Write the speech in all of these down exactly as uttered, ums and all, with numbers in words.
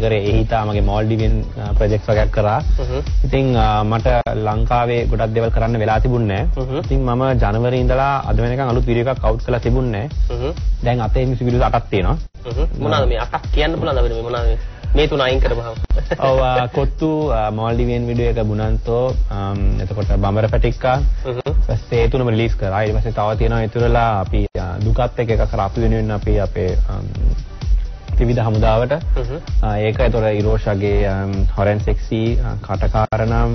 කරේ ඒ හිතා මගේ මෝල්ඩිවියන් ප්‍රොජෙක්ට්ස් වගේක් කරා. ඉතින් මට ලංකාවේ ගොඩක් දේවල් කරන්න වෙලා තිබුණේ නැහැ. ඉතින් මම ජනවරි ඉඳලා අද වෙනකන් අලුත් වීඩියෝ එකක් අවුට් කරලා තිබුණේ නැහැ. දැන් අතේ මියුසික් වීඩියෝස් අටක් තියෙනවා. මොනවාද මේ අටක් කියන්න පුළුවන්ද අපිට මේ මොනවාද මේ තුන අයින් කරපුවාම? ඔව් කොත්තු මෝල්ඩිවියන් වීඩියෝ එක බුණන්තෝ එතකොට බඹර පැටික්කා ඊපස්සේ ඒ තුනම රිලීස් කරා. ඊට පස්සේ තව තියෙනවා ඉතුරුලා අපි දුකත් එක්ක එකක් කරා අපි වෙනුවෙන් අපි අපේ ත්‍රිවිධ හමුදාවට ඒක ඒතොර ඉරෝෂාගේ හොරෙන් සෙක්සි කටකාරනම්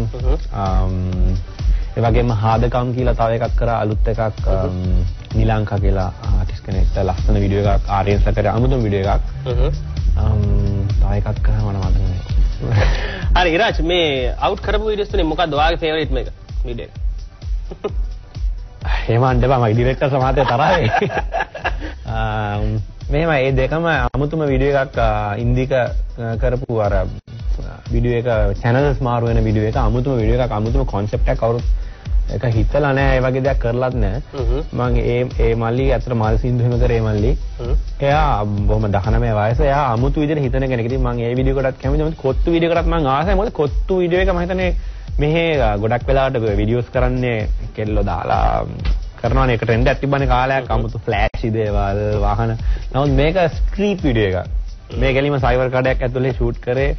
ඒ වගේම හාදකම් කියලා තව එකක් කරා අලුත් එකක් නිලංකා කියලා ආටිස්ට් කෙනෙක්ට ලස්සන වීඩියෝ එකක් ආරියන්ස්ලා කරා අමුතුම වීඩියෝ එකක් තව එකක් කරා මම මතක නැහැ. හරි ඉරාජ් මේ අවුට් කරපු වීඩියෝස් තුනේ මොකක්ද ඔයාගේ ෆේවරිට් මේක වීඩියෝ එක? එහෙම අඬපා මගේ ඩිරෙක්ටර් සමහතේ තරහයි. මෙහෙම මේ දෙකම අමුතුම වීඩියෝ එකක් ඉන්දික කරපු අර වීඩියෝ එක channels මාරු වෙන වීඩියෝ එක අමුතුම වීඩියෝ එකක් අමුතුම concept එකක් කවුරුත් ඒක හිතලා නැහැ ඒ වගේ දෙයක් කරලත් නැහැ. මම ඒ ඒ මල්ලි අතර මල් සින්දු එහෙම කරේ මල්ලි. එයා බොහොම දහනමය වයස එයා අමුතු විදිහට හිතන කෙනෙක්. ඉතින් මම ඒ වීඩියෝ එකටත් කැමතියි. මොකද කොත්තු වීඩියෝ එකටත් මම ආසයි. මොකද කොත්තු වීඩියෝ එක මම හිතන්නේ මෙහි ගොඩක් වෙලාවට වීඩියෝස් කරන්නේ කෙල්ලෝ දාලා කරනවානේ ඒක ට්‍රෙන්ඩ් එකක් තිබ්බනේ කාලයක් අමුතු ෆ්ලෑෂි දේවල් වාහන. නමුත් මේක ස්ට්‍රීට් වීඩියෝ එකක්. මේ ගැලීම සයිබර් කඩයක් ඇතුලේ ෂූට් කරේ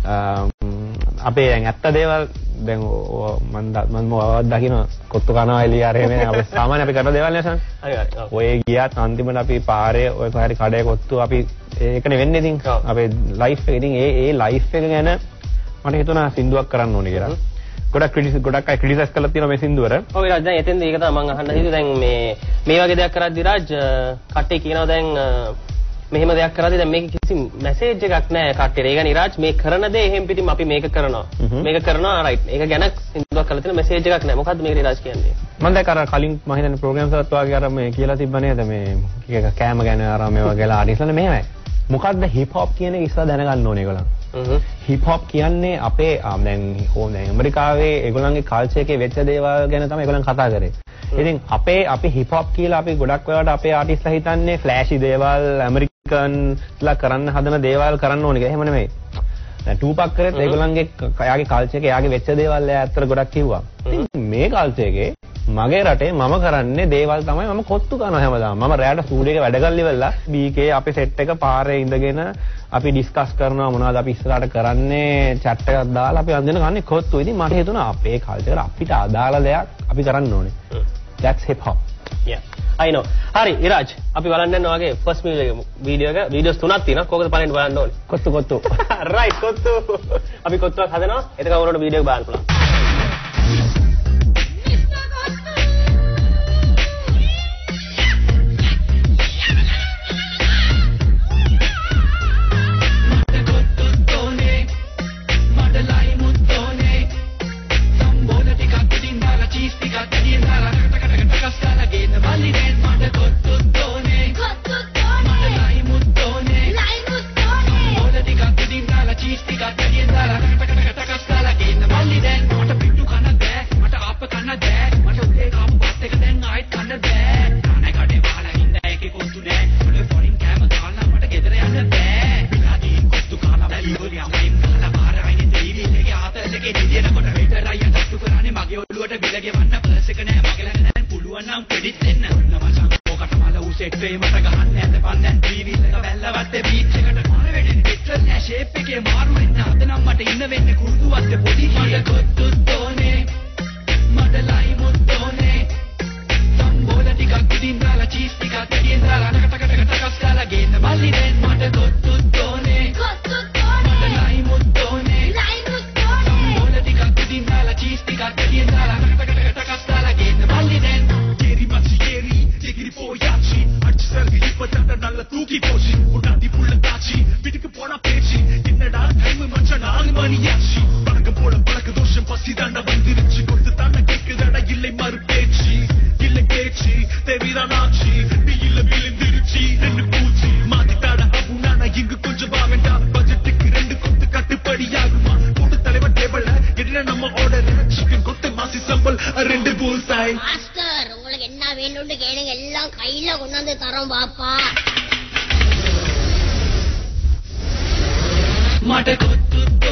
අපේ දැන් ඇත්ත දේවල් දැන් මම මම මොකක්ද දකින්න කොත්තු කනවා එළිය ආරේ මේ අපි සාමාන්‍ය අපි කරන දේවල් නේද? හරි හරි. ඔය ගියත් අන්තිමට අපි පාරේ ඔය කොහරි කඩේ කොත්තු අපි ඒකනේ වෙන්නේ ඉතින් අපේ ලයිෆ් එක. ඉතින් ඒ ඒ ලයිෆ් එක ගැන මට හිතුණා සින්දුවක් කරන්න ඕනේ කියලා. ගොඩක් ක්‍රිටිස් ගොඩක් අය ක්‍රිටිසයිස් කරලා තියෙනවා මේ සින්දුවර. ඔව් ඉරාජ් දැන් එතෙන්ද ඒක තමයි මම අහන්න හිතුවේ. දැන් මේ මේ වගේ දෙයක් කරද්දී රාජ් කට්ටිය කියනවා දැන් මෙහෙම දෙයක් කරද්දී දැන් මේක කිසි මැසේජ් එකක් නැහැ කට්ටියට. ඒ කියන්නේ රාජ් මේ කරන දේ එහෙම් පිටින් අපි මේක කරනවා. මේක කරනවා රයිට්. ඒක ගැන සින්දුවක් කරලා තියෙන මැසේජ් එකක් නැහැ. මොකද්ද මේකේ රාජ් කියන්නේ? මම දැන් අර කලින් මම හිතන්නේ ප්‍රෝග්‍රෑම්ස් වලත් වාගේ අර මේ කියලා තිබ්බ නේද මේ එක කෑම ගැන අර මේ වගේලා ආටිස්ලා මෙහෙමයි. මොකද්ද හිප් හොප් කියන එක ඉස්සලා දැනගන්න ඕනේ ඒගොල්ලන්. හිප් හොප් කියන්නේ අපේ දැන් ඕනේ ඇමරිකාවේ ඒගොල්ලන්ගේ කල්චර් එකේ වෙච්ච දේවල් ගැන තමයි ඒගොල්ලන් කතා කරේ. ඉතින් අපේ අපි හිප් හොප් කියලා අපි ගොඩක් වෙලාවට අපේ ආටිස්ලා හිතන්නේ ෆ්ලෑෂි දේවල් ඇමරිකන්ලා කරන්න හදන දේවල් කරන්න ඕනේ කියලා. එහෙම නෙමෙයි. දැන් ටූපක් කරේත් ඒගොල්ලන්ගේ එයාගේ කල්චර් එකේ එයාගේ වෙච්ච දේවල් එයා ඇත්තට ගොඩක් කිව්වා. ඉතින් මේ කල්චර් එකේ මගේ රටේ මම කරන්නේ දේවල් තමයි මම කොත්තු කරනවා හැමදාම. මම රැයට ස්ටුඩියෝ එක වැඩ කරලා ඉවරලා බීකේ අපේ සෙට් එක පාරේ ඉඳගෙන අපි ඩිස්කස් කරනවා මොනවද අපි ඉස්සරහට කරන්නේ chat එකක් දාලා අපි අන්දින කන්නේ කොත්තු. ඉතින් මට හිතුණා අපේ කල්චර් අපිට අදාළ දෙයක් අපි කරන්න ඕනේ. That's hip hop. Yeah. I know. හරි ඉරාජ් අපි බලන්න යනවා වගේ first music වීඩියෝ එක වීඩියෝස් තුනක් තියෙනවා. කොහොමද පළවෙනි බලන්න ඕනේ? කොත්තු කොත්තු. right කොත්තු. අපි කොත්තුවක් හදනවා. එතකොට උනට වීඩියෝ එක බලන්න පුළුවන්. මට කොත්තු